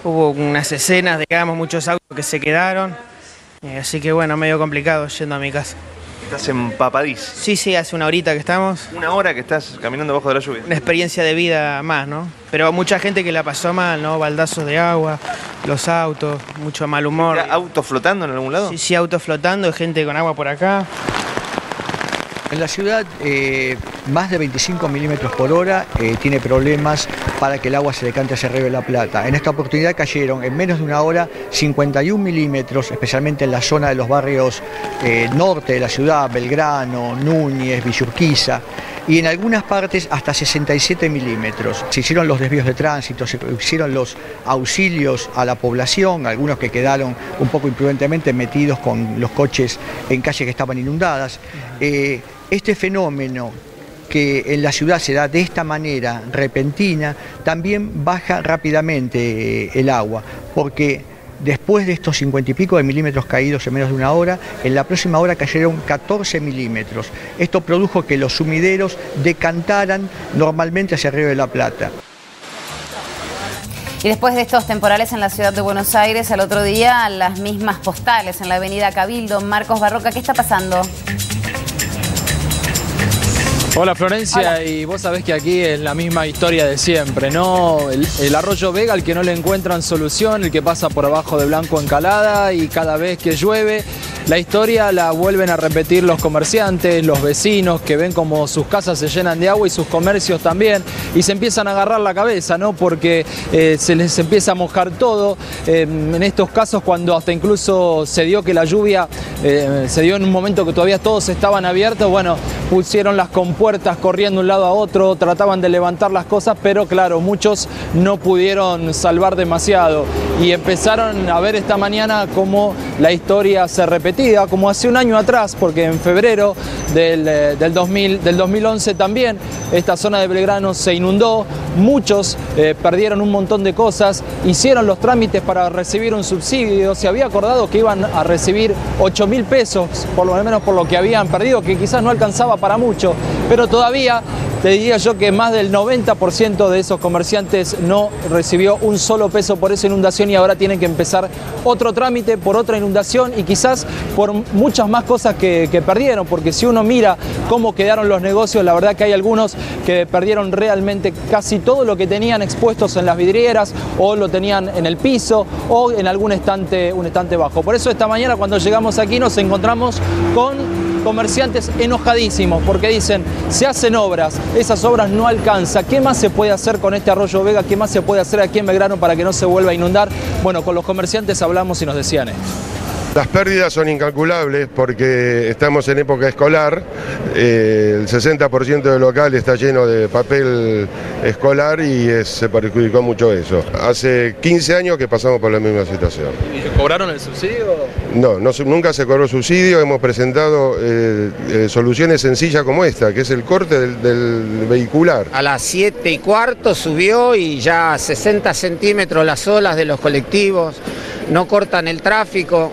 hubo unas escenas, digamos, muchos autos que se quedaron, así que bueno, medio complicado yendo a mi casa. ¿Estás empapadísimo? Sí, hace una horita que estamos. ¿Una hora que estás caminando bajo de la lluvia? Una experiencia de vida más, ¿no? Pero mucha gente que la pasó mal, ¿no? Baldazos de agua, los autos, mucho mal humor. ¿Autos flotando en algún lado? Sí, autos flotando, gente con agua por acá. En la ciudad, más de 25 milímetros por hora tiene problemas para que el agua se decante hacia Río de la Plata. En esta oportunidad cayeron en menos de una hora 51 milímetros, especialmente en la zona de los barrios norte de la ciudad, Belgrano, Núñez, Villurquiza, y en algunas partes hasta 67 milímetros. Se hicieron los desvíos de tránsito, se hicieron los auxilios a la población, algunos que quedaron un poco imprudentemente metidos con los coches en calles que estaban inundadas. Este fenómeno que en la ciudad se da de esta manera repentina, también baja rápidamente el agua, porque después de estos 50 y pico de milímetros caídos en menos de una hora, en la próxima hora cayeron 14 milímetros. Esto produjo que los sumideros decantaran normalmente hacia Río de la Plata. Y después de estos temporales en la ciudad de Buenos Aires, al otro día las mismas postales en la avenida Cabildo. Marcos Barroca, ¿qué está pasando? Hola Florencia. Hola. Y vos sabés que aquí es la misma historia de siempre, ¿no? El arroyo Vega, al que no le encuentran solución, el que pasa por abajo de Blanco Encalada, y cada vez que llueve, la historia la vuelven a repetir los comerciantes, los vecinos, que ven como sus casas se llenan de agua y sus comercios también, y se empiezan a agarrar la cabeza, ¿no? Porque se les empieza a mojar todo. En estos casos, cuando hasta incluso se dio que la lluvia se dio en un momento que todavía todos estaban abiertos, bueno, pusieron las compuertas corriendo de un lado a otro, trataban de levantar las cosas, pero claro, muchos no pudieron salvar demasiado, y empezaron a ver esta mañana cómo la historia se repetía, como hace un año atrás, porque en febrero del 2011 también esta zona de Belgrano se inundó, muchos perdieron un montón de cosas, hicieron los trámites para recibir un subsidio, se había acordado que iban a recibir 8.000 pesos, por lo menos por lo que habían perdido, que quizás no alcanzaba para mucho, pero todavía te diría yo que más del 90% de esos comerciantes no recibió un solo peso por esa inundación, y ahora tienen que empezar otro trámite por otra inundación, y quizás por muchas más cosas que perdieron, porque si uno mira cómo quedaron los negocios, la verdad que hay algunos que perdieron realmente casi todo lo que tenían expuestos en las vidrieras, o lo tenían en el piso, o en algún estante, un estante bajo. Por eso esta mañana, cuando llegamos aquí, nos encontramos con comerciantes enojadísimos, porque dicen, se hacen obras, esas obras no alcanzan, ¿qué más se puede hacer con este arroyo Vega? ¿Qué más se puede hacer aquí en Belgrano para que no se vuelva a inundar? Bueno, con los comerciantes hablamos y nos decían esto. Las pérdidas son incalculables porque estamos en época escolar, el 60% del local está lleno de papel escolar y se perjudicó mucho eso. Hace 15 años que pasamos por la misma situación. ¿Y cobraron el subsidio? No, nunca se cobró subsidio, hemos presentado soluciones sencillas como esta, que es el corte del vehicular. A las 7:15 subió y ya 60 centímetros las olas de los colectivos, no cortan el tráfico.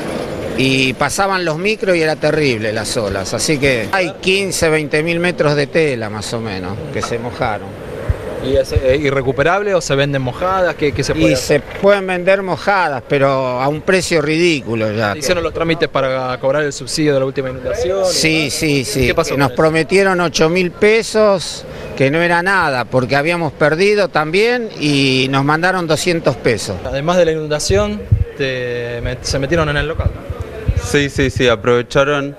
Y pasaban los micros y era terrible las olas, así que hay 15, 20 mil metros de tela más o menos que se mojaron. ¿Y es irrecuperable o se venden mojadas? ¿Qué se puede hacer? Se pueden vender mojadas, pero a un precio ridículo ya. ¿Hicieron los trámites para cobrar el subsidio de la última inundación? Sí. ¿Qué pasó? Nos prometieron 8.000 pesos, que no era nada, porque habíamos perdido también, y nos mandaron 200 pesos. Además de la inundación, se metieron en el local. Sí, aprovecharon,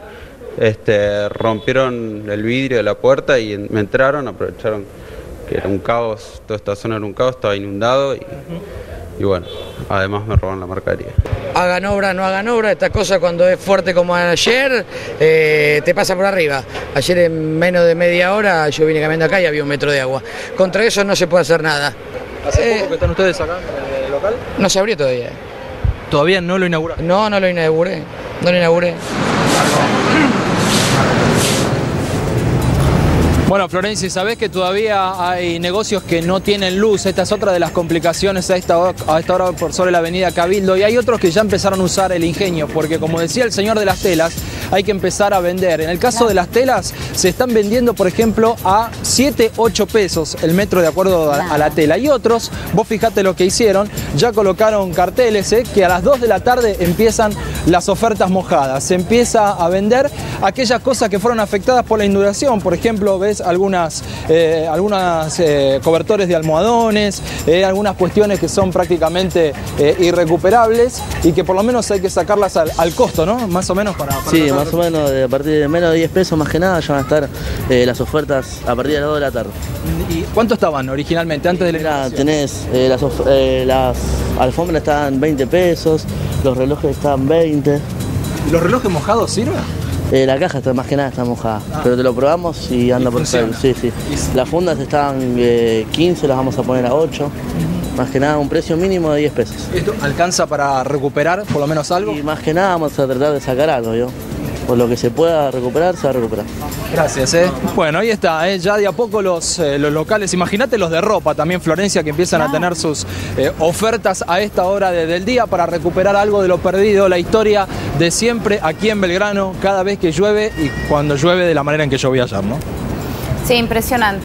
rompieron el vidrio de la puerta y me entraron, aprovecharon que era un caos, toda esta zona era un caos, estaba inundado y bueno, además me robaron la mercadería. Hagan obra, no hagan obra, esta cosa cuando es fuerte como ayer, te pasa por arriba. Ayer en menos de media hora yo vine caminando acá y había 1 metro de agua. Contra eso no se puede hacer nada. ¿Hace poco que están ustedes acá en el local? No se abrió todavía. ¿Todavía no lo inauguraron? No lo inauguré. Bueno, Florencia, ¿sabés que todavía hay negocios que no tienen luz? Esta es otra de las complicaciones a esta hora por sobre la avenida Cabildo, y hay otros que ya empezaron a usar el ingenio, porque como decía el señor de las telas, hay que empezar a vender. En el caso de las telas, se están vendiendo, por ejemplo, a 7, 8 pesos el metro de acuerdo a la tela. Y otros, vos fijate lo que hicieron, ya colocaron carteles que a las 2 de la tarde empiezan las ofertas mojadas. Se empieza a vender aquellas cosas que fueron afectadas por la inundación. Por ejemplo, ves algunas cobertores de almohadones, algunas cuestiones que son prácticamente irrecuperables y que por lo menos hay que sacarlas al costo, ¿no? Más o menos para sí, más o menos a partir de menos de 10 pesos más que nada ya van a estar las ofertas a partir de las 2 de la tarde. ¿Y cuánto estaban originalmente antes de la inundación? Tenés las alfombras estaban 20 pesos, los relojes estaban 20. ¿Y los relojes mojados sirven? La caja más que nada está mojada, pero te lo probamos y anda perfecto. Sí, sí. Las fundas estaban 15, las vamos a poner a 8. Más que nada un precio mínimo de 10 pesos. ¿Esto alcanza para recuperar por lo menos algo? Y más que nada vamos a tratar de sacar algo, ¿yo? Por lo que se pueda recuperar, se va a recuperar. Gracias, Bueno, ahí está, ya de a poco los locales, imagínate los de ropa también, Florencia, que empiezan a tener sus ofertas a esta hora del día para recuperar algo de lo perdido, la historia de siempre aquí en Belgrano, cada vez que llueve y cuando llueve de la manera en que llovía ayer, ¿no? Sí, impresionante.